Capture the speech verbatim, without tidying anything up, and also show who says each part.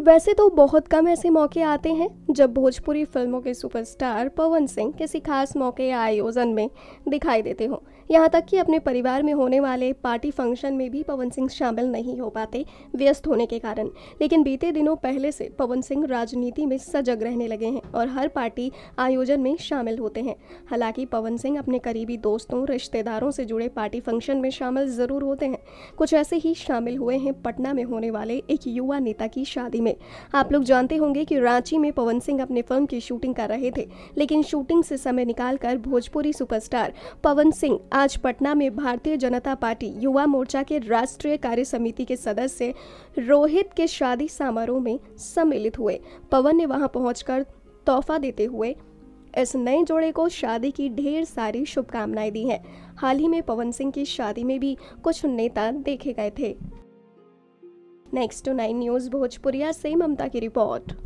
Speaker 1: वैसे तो बहुत कम ऐसे मौके आते हैं जब भोजपुरी फिल्मों के सुपरस्टार पवन सिंह किसी खास मौके या आयोजन में दिखाई देते हों। यहाँ तक कि अपने परिवार में होने वाले पार्टी फंक्शन में भी पवन सिंह शामिल नहीं हो पाते, व्यस्त होने के कारण। लेकिन बीते दिनों पहले से पवन सिंह राजनीति में सजग रहने लगे हैं और हर पार्टी आयोजन में शामिल होते हैं। हालांकि पवन सिंह अपने करीबी दोस्तों, रिश्तेदारों से जुड़े पार्टी फंक्शन में शामिल ज़रूर होते हैं। कुछ ऐसे ही शामिल हुए हैं पटना में होने वाले एक युवा नेता की शादी में। आप लोग जानते होंगे कि रांची में पवन सिंह अपने फिल्म की शूटिंग कर रहे थे, लेकिन शूटिंग से समय निकालकर भोजपुरी सुपरस्टार पवन सिंह आज पटना में भारतीय जनता पार्टी युवा मोर्चा के राष्ट्रीय कार्य समिति के सदस्य रोहित के शादी समारोह में सम्मिलित हुए। पवन ने वहां पहुंचकर तोहफा देते हुए इस नए जोड़े को शादी की ढेर सारी शुभकामनाएं दी हैं। हाल ही में पवन सिंह की शादी में भी कुछ नेता देखे गए थे। Next two nine news Bhojpuriya से ममता की रिपोर्ट।